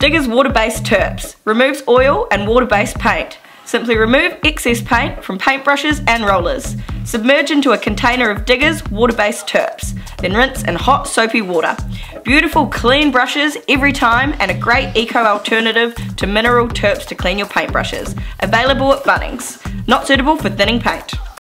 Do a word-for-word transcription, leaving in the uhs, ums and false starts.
Diggers Water Based Turps removes oil and water-based paint. Simply remove excess paint from paintbrushes and rollers. Submerge into a container of Diggers Water Based Turps, then rinse in hot soapy water. Beautiful clean brushes every time and a great eco alternative to mineral turps to clean your paintbrushes. Available at Bunnings. Not suitable for thinning paint.